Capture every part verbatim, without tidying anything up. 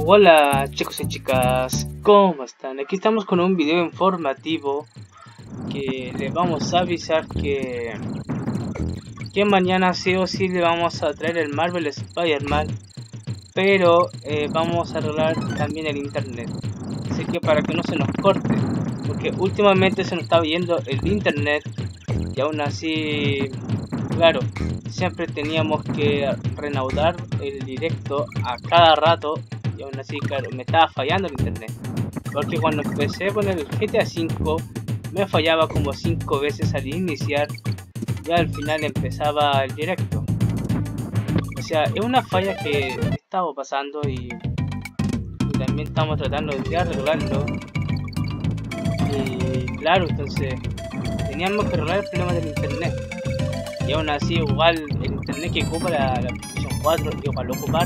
Hola chicos y chicas, ¿cómo están? Aquí estamos con un video informativo que le vamos a avisar que, que mañana sí o sí le vamos a traer el Marvel Spider-Man, pero eh, vamos a arreglar también el internet, así que para que no se nos corte, porque últimamente se nos está yendo el internet y aún así, claro, siempre teníamos que reanudar el directo a cada rato. Y aún así, claro, me estaba fallando el internet. Porque cuando empecé con el G T A cinco, me fallaba como cinco veces al iniciar. Y al final empezaba el directo. O sea, es una falla que estaba pasando y, y también estamos tratando de arreglarlo. Y claro, entonces teníamos que arreglar el problema del internet. Y aún así, igual el internet que ocupa la, la PlayStation cuatro, igual lo ocupar.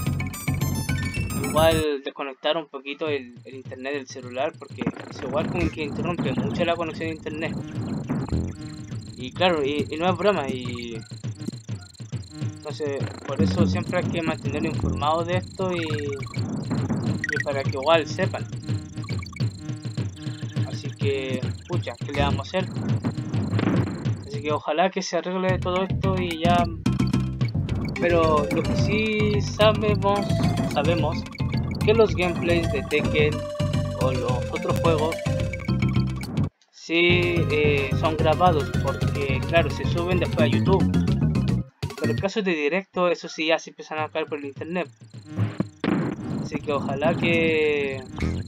Igual desconectar un poquito el, el internet del celular, porque es igual como que interrumpe mucho la conexión de internet. Y claro, y, y no es broma, y entonces por eso siempre hay que mantenerlo informado de esto y, y para que igual sepan. Así que, pucha, ¿qué le vamos a hacer? Así que ojalá que se arregle todo esto y ya. Pero lo que sí sabemos, sabemos que los gameplays de Tekken o los otros juegos sí eh, son grabados, porque claro, se suben después a YouTube. Pero en casos de directo, eso sí ya se empiezan a caer por el internet. Así que ojalá que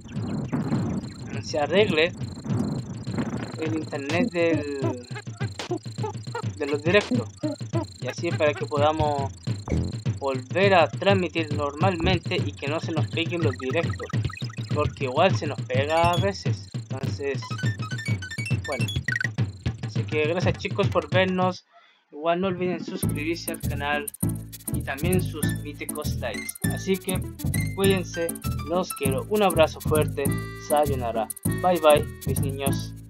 se arregle el internet del, de los directos. Y así para que podamos volver a transmitir normalmente y que no se nos peguen los directos. Porque igual se nos pega a veces. Entonces, bueno. Así que gracias chicos por vernos. Igual no olviden suscribirse al canal y también sus míticos likes. Así que cuídense, los quiero. Un abrazo fuerte. Sayonara. Bye bye, mis niños.